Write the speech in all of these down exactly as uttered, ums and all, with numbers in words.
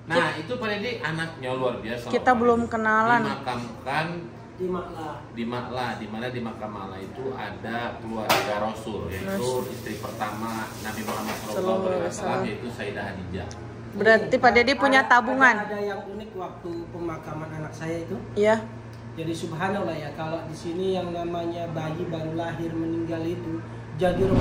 Nah, itu Pak Dedi anaknya luar biasa. Kita belum kenalan. Dimakamkan di Makla. Di Makla, di mana di makam Makla itu ada keluarga Rasul, yaitu istri pertama Nabi Muhammad shallallahu alaihi wasallam, yaitu Sayyidah Khadijah. Berarti Pak Dedi punya tabungan. Ada, ada yang unik waktu pemakaman anak saya itu. Iya. Jadi subhanallah ya, kalau di sini yang namanya bayi baru lahir meninggal itu jadi roh.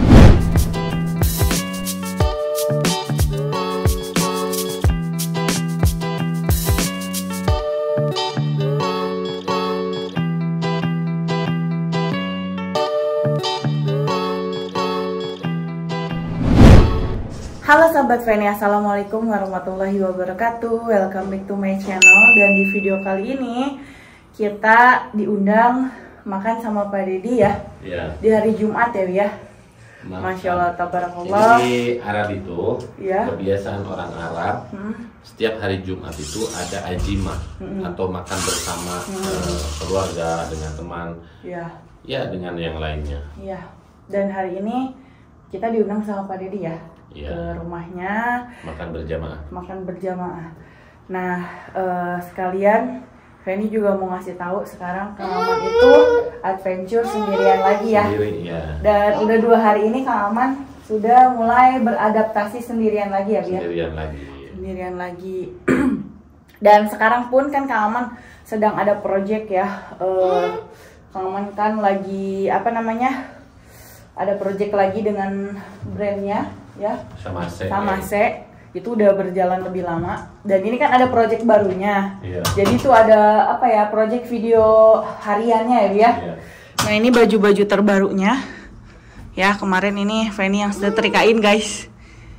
Halo sahabat Feni, assalamualaikum warahmatullahi wabarakatuh. Welcome back to my channel. Dan di video kali ini kita diundang makan sama Pak Dedi ya, ya. Di hari Jumat ya, ya. Masya Allah, tabarakallah. Jadi Arab itu ya. Kebiasaan orang Arab hmm. Setiap hari Jumat itu ada ajimah hmm. atau makan bersama hmm. uh, keluarga dengan teman ya. Ya dengan yang lainnya ya. Dan hari ini kita diundang sama Pak Dedi ya, ya. Ke rumahnya makan berjamaah. Makan berjamaah. Nah uh, sekalian Feni juga mau ngasih tahu sekarang Kang Aman itu adventure sendirian lagi ya. Sendiri, ya. Dan udah dua hari ini Kang Aman sudah mulai beradaptasi sendirian lagi ya, Bia? Sendirian lagi. Sendirian lagi. Dan sekarang pun kan Kang Aman sedang ada project ya. Uh, Kang Aman kan lagi apa namanya? Ada project lagi dengan brandnya ya. Sama Se. Sama Se. Itu udah berjalan lebih lama dan ini kan ada project barunya. Iya. Jadi itu ada apa ya, project video hariannya ya, ya. Iya. Nah ini baju-baju terbarunya ya, kemarin ini Feni yang setrikain guys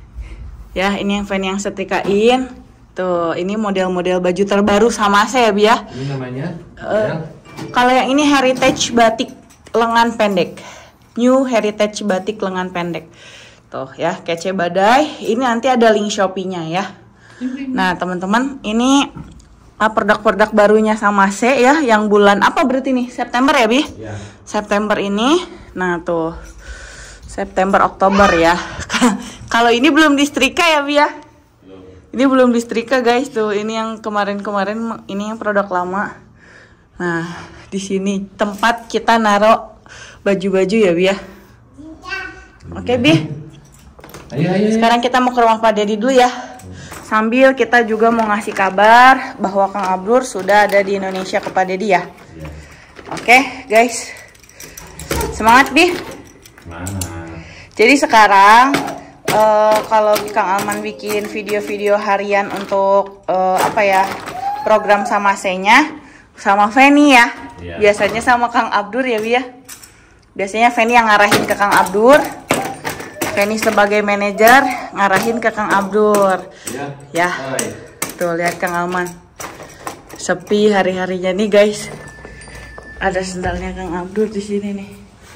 ya, ini yang Feni yang setrikain tuh. Ini model-model baju terbaru sama saya ya. Ini namanya uh, kalau yang ini heritage batik lengan pendek, new heritage batik lengan pendek. Tuh ya, kece badai. Ini nanti ada link Shopee-nya ya. Nah teman-teman, ini produk-produk barunya sama Se ya, yang bulan apa berarti nih? September ya Bi? Ya. September ini. Nah tuh, September Oktober ya. Kalau ini belum disetrika ya Bi ya? Ini belum disetrika guys tuh. Ini yang kemarin-kemarin, ini yang produk lama. Nah di sini tempat kita naruh baju-baju ya Bi ya. Oke Bi. Ayo, ayo, ayo. Sekarang kita mau ke rumah Pak Dedi dulu ya. Sambil kita juga mau ngasih kabar bahwa Kang Abdur sudah ada di Indonesia ke Pak Dedi ya. Oke okay, guys, semangat Bi. Semangat. Jadi sekarang uh, kalau Kang Aman bikin video-video harian untuk uh, apa ya, program sama Se-nya sama Feni ya. Ya. Biasanya sama Kang Abdur ya Bi ya. Biasanya Feni yang ngarahin ke Kang Abdur. Feni sebagai manajer ngarahin ke Kang Abdur. Ya. Ya. Tuh lihat Kang Aman. Sepi hari-harinya nih guys. Ada sendalnya Kang Abdur di sini nih.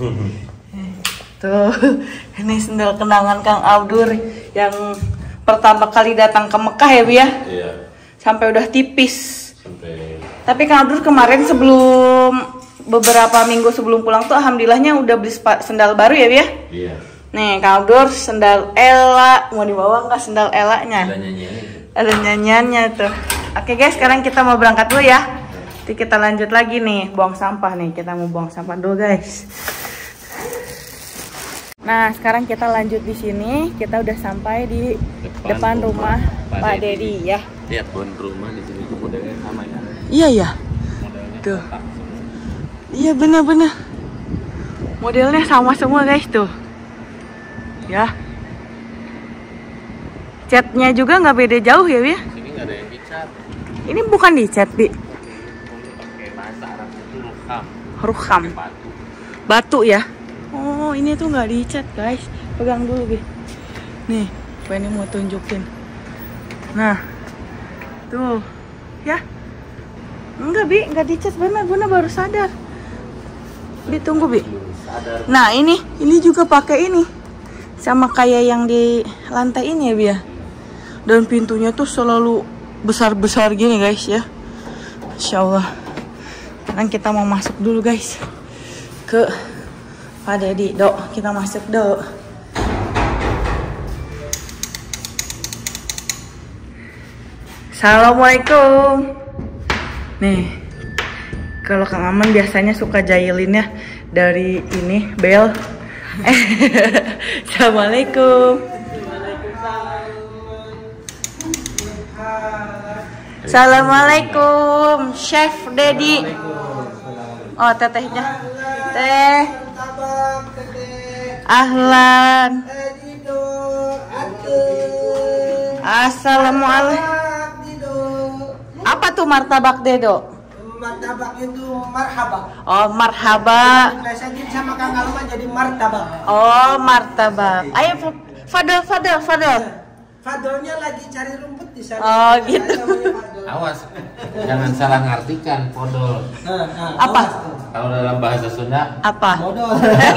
Tuh, ini sendal kenangan Kang Abdur yang pertama kali datang ke Mekah ya, Bi ya? Iya. Sampai udah tipis. Sampai. Tapi Kang Abdur kemarin sebelum beberapa minggu sebelum pulang tuh alhamdulillahnya udah beli sendal baru ya, Bi ya? Iya. Nih, Kang Abdur sendal Ella, mau dibawa nggak sendal Ella-nya? Ada nyanyiannya. Ada nyanyiannya tuh. Oke guys, sekarang kita mau berangkat dulu ya. Nanti kita lanjut lagi nih, buang sampah nih. Kita mau buang sampah dulu guys. Nah, sekarang kita lanjut di sini. Kita udah sampai di depan, depan rumah, rumah Pak Dedi ya. Lihat bon rumah di sini tuh modelnya sama ya. Iya ya. Modelnya tuh. Kotak. Iya bener-bener. Modelnya sama semua guys tuh. Ya, catnya juga nggak beda jauh ya, Bi? Sini nggak ada yang dicat. Ini bukan dicat, Bi. Pakai bahasa Arab itu rukham. Rukham. Batu. Batu ya. Oh, ini tuh nggak dicat, guys. Pegang dulu, Bi. Nih, gue ini mau tunjukin. Nah, tuh, ya. Enggak, Bi, nggak dicat bener. Gue baru sadar. Bi, tunggu, Bi. Nah, ini, ini juga pakai ini. Sama kayak yang di lantai ini ya Bi ya. Dan pintunya tuh selalu besar-besar gini guys ya. Masya Allah. Sekarang kita mau masuk dulu guys ke Pak Dedi. Dok, kita masuk dok. Assalamualaikum. Nih, kalau Kang Aman biasanya suka jahilin ya dari ini bel. Assalamualaikum. Assalamualaikum, Chef Dedi. Oh, tetehnya. Teh. Ahlan. Assalamualaikum. Apa tuh martabak Dedo? Martabak itu marhaba. Oh, marhaba. Plesetin sama Kang Alman jadi martabak. Oh, martabak. Ayo, Fadel, Fadel, Fadel. Fadolnya lagi cari rumput di sana. Oh, gitu. Awas, jangan salah ngartikan podol. Nah, nah, Apa? Kalau dalam bahasa Sunda, Apa? Modal.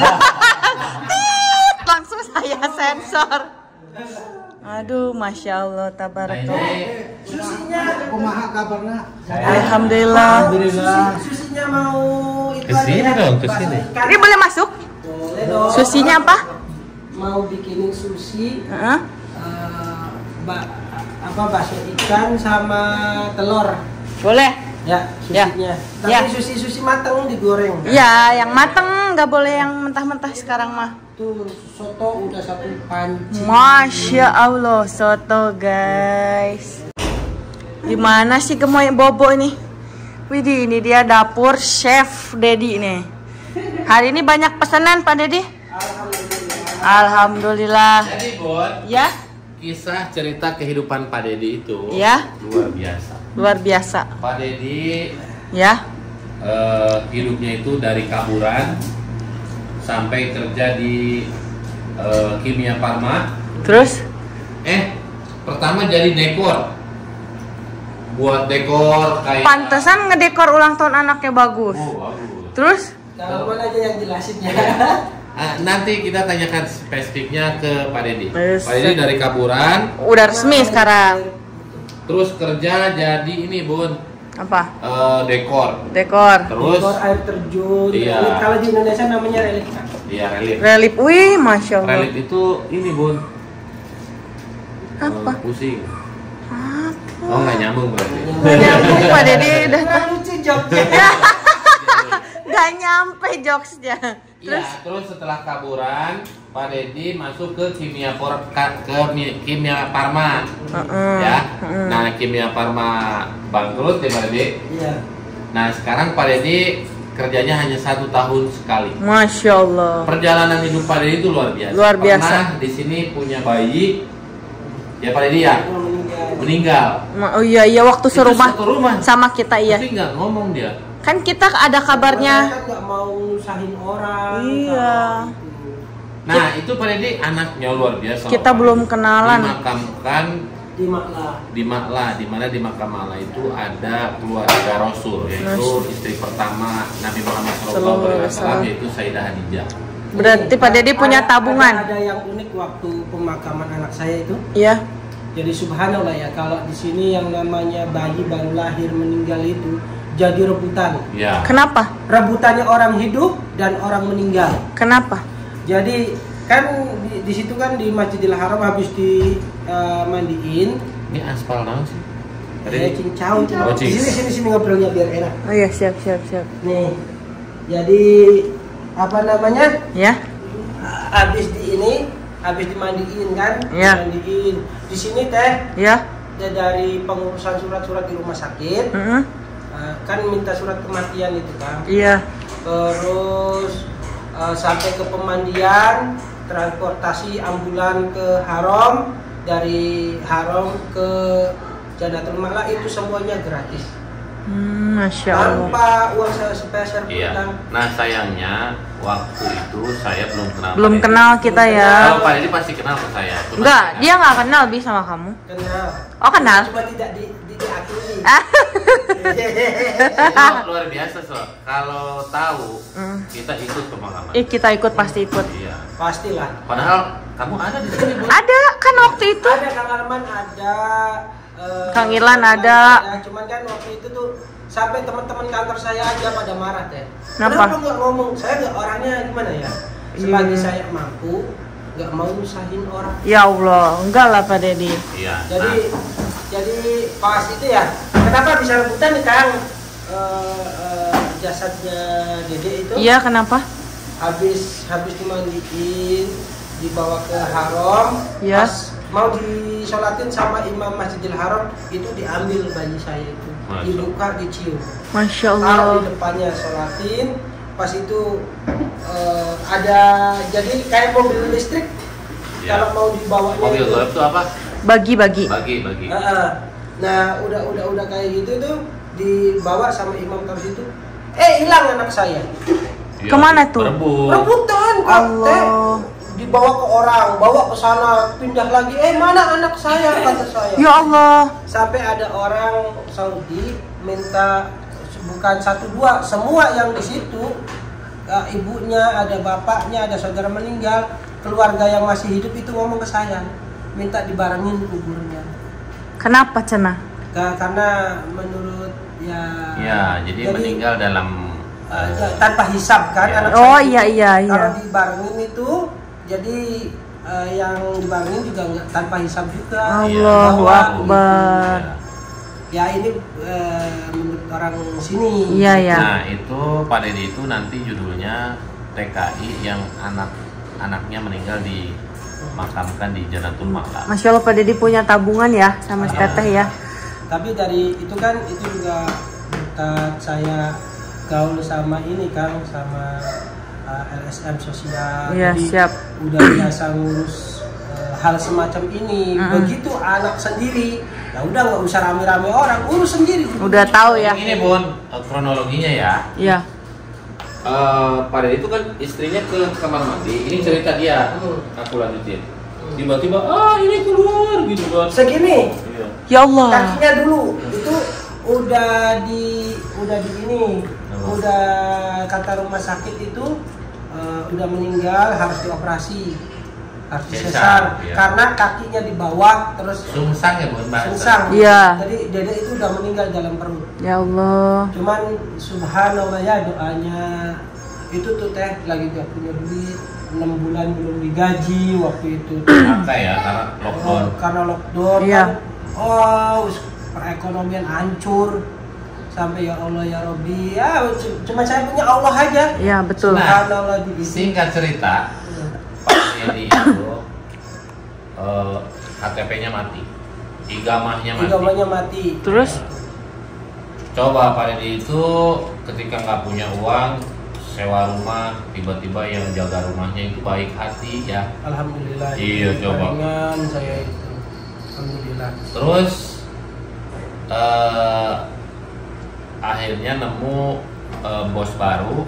Langsung saya sensor. Aduh, masya Allah, nah tabarakallah. ini Susinya kumaha kabarna? Alhamdulillah. Alhamdulillah. Susinya mau itu kesini aja ya, dong, kesini. bakso ikan. Ini boleh masuk? Boleh dong. Susinya apa? Mau bikinin sushi, Heeh. eh, ba- apa bakso ikan sama telur. Boleh. Ya, susinya. Tapi Ya. sushi-sushi matang digoreng. Ya, yang mateng, nggak boleh yang mentah-mentah sekarang mah. Tuh soto udah satu panci. Masya Allah, soto guys. Gimana sih gemoy bobo ini? Widih, ini dia dapur Chef Dedi nih. Hari ini banyak pesanan Pak Dedi? Alhamdulillah. jadi Bon, Ya, kisah cerita kehidupan Pak Dedi itu Ya. luar biasa. luar biasa. Pak Dedi Ya, eh, hidupnya itu dari kaburan sampai kerja di eh, Kimia Farma. terus? Eh, pertama jadi dekor, buat dekor kayak. Pantesan ngedekor ulang tahun anaknya bagus. Oh, bagus. Terus? Kalau mana aja yang jelasin ya. Ah, nanti kita tanyakan spesifiknya ke Pak Dedi. Yes. Pak Dedi dari kaburan, Udah resmi sekarang. terus kerja jadi ini Bun, Apa? eh, dekor. Dekor. Terus Dekor air terjun. Iya. Ini kalau di Indonesia namanya relief. dia relief. Relief. Wih, masya Allah. Relief itu ini Bun. Apa? Eh, pusing. Apa? Oh nggak nyambung berarti. Gak nyampe Pak Dedi udah Nah, lucu jawabnya. gak nyampe jokesnya. Iya, Terus? terus setelah kaburan, Pak Dedi masuk ke kimia por ka- ke mi- kimia Farma, Heeh. ya. Heeh. Nah, kimia Farma bangkrut ya Pak Dedi. Iya. Nah, sekarang Pak Dedi kerjanya hanya satu tahun sekali. Masya Allah. Perjalanan hidup Pak Dedi itu luar biasa. Luar biasa. Pernah di sini punya bayi, ya Pak Dedi ya, Kalau meninggal. meninggal. Ma- Oh iya iya waktu Itu serumah satu rumah. sama kita iya. Tapi nggak ngomong dia. Kan kita ada kabarnya. Kan nggak mau nyusahin orang. Iya. Nah, itu Pak Dedi anaknya luar biasa. Kita Pak belum Dedi. kenalan. Dimakamkan Di Makla. di Makla, di mana di Makam Makla itu ada keluarga Rasul, yaitu istri pertama Nabi Muhammad shallallahu alaihi wasallam, yaitu Sayyidah Hadijah. Berarti Pak Dedi punya Ada- tabungan. Ada, ada yang unik waktu pemakaman anak saya itu. Iya. Jadi subhanallah ya, kalau di sini yang namanya bayi baru lahir meninggal itu jadi rebutan. Ya. Kenapa? Rebutannya orang hidup dan orang meninggal. Kenapa? Jadi kan di, di situ kan di Masjidil Haram habis di uh, mandiin. Ini aspal naon sih? Ya cincau. Oh, Di cing. sini sini sini ngobrolnya biar enak. Oh iya siap siap siap. Nih. Jadi apa namanya? Ya. Habis di ini, habis dimandiin kan? Iya. Dimandiin. Di sini teh Ya. ya dari pengurusan surat-surat di rumah sakit. Heeh. uh, kan minta surat kematian itu kan. Iya. Terus uh, sampai ke pemandian, transportasi ambulan ke Haram, dari Haram ke Jannatul Ma'la itu semuanya gratis. Hmm, Masya Allah. Tanpa uang sepeser pun. Iya. Nah, sayangnya waktu itu saya belum kenal. Belum Pak Dedi. kenal kita ya. Kalau Pak Dedi pasti kenal ke saya. Cuma Enggak, saya- dia nggak kenal Bi sama kamu. Kenal. Oh kenal. Cuma tidak di, di, diakui. Ah. Itu luar biasa soal. Kalau tahu Hmm. kita ikut pemakaman. Ih, kita ikut pasti ikut. Iya. Pastilah. Padahal kamu ada di sini, Bu. Ada kan waktu itu. Ada Kang Arman, ada eh, Kang Irlan Kang ada. Cuman kan waktu itu tuh sampai teman-teman kantor saya aja pada marah teh. Kenapa? Kenapa nggak ngomong? Saya nggak orangnya gimana ya? Selagi saya mampu, nggak mau nyusahin orang. Ya Allah, enggak lah Pak Dedi. Iya. Jadi Nah, jadi pas itu ya, kenapa bisa rebutan nih Kang? Uh, uh, jasadnya Dede itu? Iya, kenapa? Habis habis dimandiin, dibawa ke haram, ya. Pas mau disolatin sama imam Masjidil Haram, itu diambil bayi saya itu, dibuka, dicium. Masya Allah. Taruh di depannya, sholatin, pas itu uh, ada jadi kayak mobil listrik, ya. Kalau mau dibawanya mobil itu, itu apa? Bagi-bagi. Bagi-bagi. Uh, uh. Nah, udah udah udah kayak gitu tuh dibawa sama imam terus itu, eh hilang anak saya. Ya, kemana tuh? Berebut. Rebutan, Allah. Dibawa ke orang, bawa ke sana, pindah lagi. Eh mana anak saya, kata saya. Ya Allah. Sampai ada orang Saudi minta, bukan satu dua, semua yang di situ, uh, ibunya, ada bapaknya, ada saudara meninggal, keluarga yang masih hidup itu ngomong ke saya, minta dibarengin kuburnya. Kenapa Cena? Karena menurut ya. Ya, jadi, jadi meninggal dalam Uh, tanpa hisab kan ya. anak oh saya iya iya iya. Kalau dibarengin itu jadi uh, yang dibarengin juga nggak tanpa hisab juga. Allahu Akbar. Ya ini uh, menurut orang sini. Iya ya. Nah itu Pak Dede itu nanti judulnya T K I yang anak anaknya meninggal dimakamkan di Jannatul Ma'wa. Masya Allah Pak Dede punya tabungan ya sama si Teteh ya. Tapi dari itu kan itu juga berkat saya gaul sama ini Kang, sama uh, L S M sosial. Iya, jadi siap. Udah biasa ngurus uh, hal semacam ini. Mm-hmm. Begitu anak sendiri, ya udah nggak usah rame-rame orang, urus sendiri. Udah tahu ya. Ini Bun, kronologinya ya. Iya. Uh, pada itu kan istrinya ke kamar mandi. Ini cerita dia. Hmm. Aku lanjutin. Tiba-tiba, ah ini keluar gitu kan. Segini. Iya. Ya Allah. Kakinya dulu itu udah di udah di ini. Udah kata rumah sakit itu uh, udah meninggal, harus dioperasi, harus disesar ya. Karena kakinya di bawah terus sungsang ya Bun, sungsang. Iya. Jadi Dede itu udah meninggal dalam perut. Ya Allah. Cuman subhanallah ya doanya itu tuh teh lagi gak punya duit, enam bulan belum digaji waktu itu. Angka ya karena lockdown. Oh, karena lockdown. Iya. Kan, oh perekonomian hancur. Sampai ya Allah ya Robbi, ya cuma saya punya Allah aja. Iya betul. Nah, singkat cerita, Pak Dede itu uh, K T P-nya mati, igamahnya mati. Igamahnya mati. Terus? Coba Pak Dede itu ketika nggak punya uang, sewa rumah, tiba-tiba yang jaga rumahnya itu baik hati ya. Alhamdulillah. Iya coba. Dengan saya itu, alhamdulillah. Terus. Uh, akhirnya nemu uh, bos baru,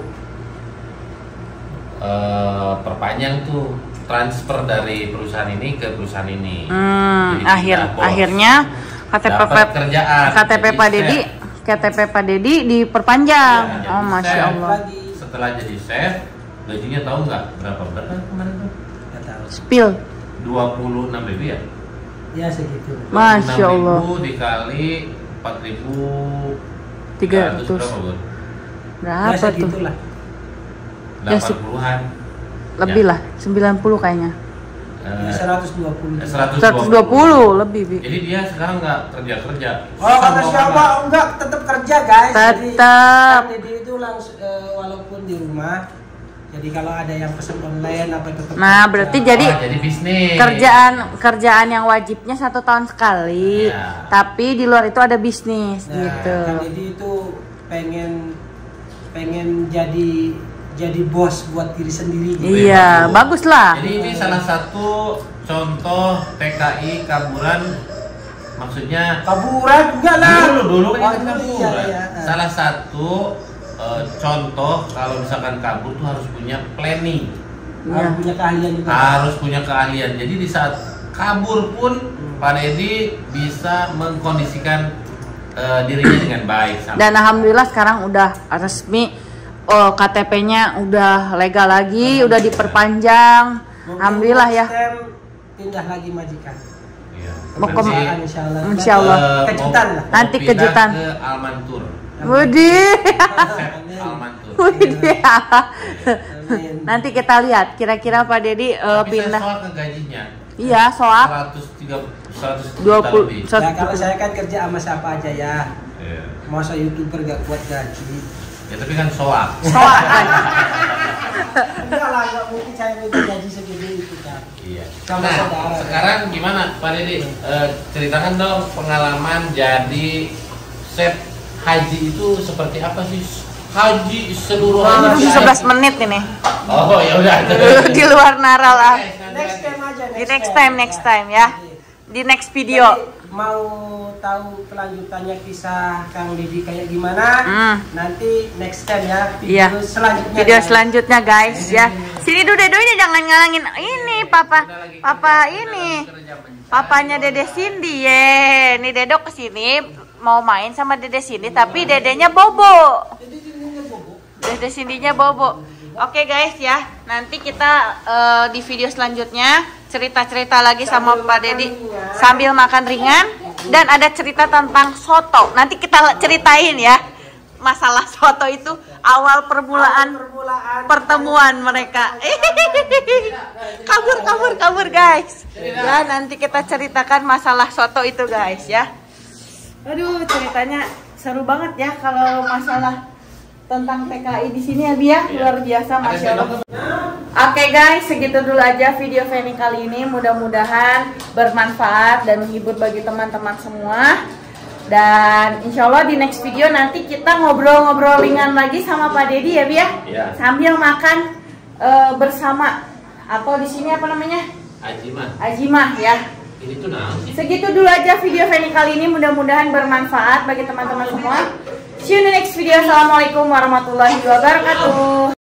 uh, perpanjang tuh transfer dari perusahaan ini ke perusahaan ini. Hmm, akhir akhirnya K T P kerjaan, K T P Pak Dede, K T P Pak Dede diperpanjang. Ya, oh masya Allah. Setelah jadi chef, gajinya tahu nggak berapa berapa kemarin tuh? Nggak tahu. Spill. dua puluh enam ribu ya? Ya segitu. Masya Allah. dua puluh enam ribu dikali empat ribu tiga ratus berapa ya, tuh? delapan puluhan lebih ya. lah, sembilan puluh kayaknya. Ya, seratus dua puluh. seratus dua puluh lebih, Bi. Jadi dia sekarang nggak kerja-kerja. Oh, kata siapa? Enggak, tetap kerja, guys. Tetap. Jadi, jadi itu langsung uh, walaupun di rumah. Jadi kalau ada yang pesan online apa tetap. Nah, kerja. Berarti jadi, oh, jadi bisnis. Kerjaan kerjaan yang wajibnya satu tahun sekali, ya. Tapi di luar itu ada bisnis nah, gitu. Kan jadi itu pengen pengen jadi jadi bos buat diri sendiri. Gitu. Iya, bagus lah. Jadi ini salah satu contoh T K I kaburan, maksudnya kaburan enggak lah. Dulu dulu kan oh, kaburan. Iya, iya. Salah satu uh, contoh kalau misalkan kabur tuh harus punya planning. Ya. Harus punya keahlian juga. Harus punya keahlian. Jadi di saat kabur pun hmm. Pak Dede bisa mengkondisikan uh, dirinya dengan baik. Dan alhamdulillah sekarang udah resmi. Oh, K T P-nya udah legal lagi, udah diperpanjang. Mungkin alhamdulillah ya. Pindah lagi majikan. Iya. Mau ke insyaallah. Insyaallah. Uh, kejutan lah. Nanti kejutan. Ke Almantur. Budi. Almantur. Budi. Nanti kita lihat kira-kira Pak Dede uh, pindah. Soal ke gajinya. Iya, soal seratus dua juta puluh lebih. Ya kalau saya kan kerja sama siapa aja ya. Iya. Masa YouTuber gak kuat gaji. Ya tapi kan soal. Soal kan. Enggak lah, enggak mungkin saya minta gaji segede itu kan. Iya. Sama Nah, saudara. sekarang gimana Pak Dedi? Eh, ceritakan dong pengalaman jadi chef haji itu seperti apa sih? Haji seluruh Wah, haji. sebelas menit ini. Oh, ya udah. Di luar naral ah. Next time aja. Di next time, next time ya. Di next video. Jadi, mau tahu kelanjutannya kisah Kang Dedi kayak gimana? Hmm. Nanti next time ya. Video Iya. selanjutnya. Video ya. selanjutnya guys ya. Sini dulu Dedonya jangan ngalangin ini papa. Papa ini. Papanya Dede Cindy ye. Nih Dedo kesini mau main sama Dede Cindy tapi dedenya bobo. Dede Cindy-nya bobo. Oke guys ya. Nanti kita uh, di video selanjutnya cerita-cerita lagi sama Pak Dedi sambil makan ringan dan ada cerita tentang soto. Nanti kita ceritain ya masalah soto itu awal permulaan pertemuan mereka. kabur kabur kabur guys. Ya nanti kita ceritakan masalah soto itu guys ya. Aduh ceritanya seru banget ya kalau masalah tentang T K I di sini ya Bia, luar biasa masya Allah. Oke okay guys, segitu dulu aja video Feni kali ini. Mudah-mudahan bermanfaat dan menghibur bagi teman-teman semua. Dan insya Allah di next video nanti kita ngobrol-ngobrol ringan lagi sama Pak Dedi ya Bia, ya. Sambil makan uh, bersama atau di sini apa namanya? Ajimah. Ajimah ya. Ini tuh nah. Segitu dulu aja video Feni kali ini. Mudah-mudahan bermanfaat bagi teman-teman semua. See you in the next video. Assalamualaikum warahmatullahi wabarakatuh.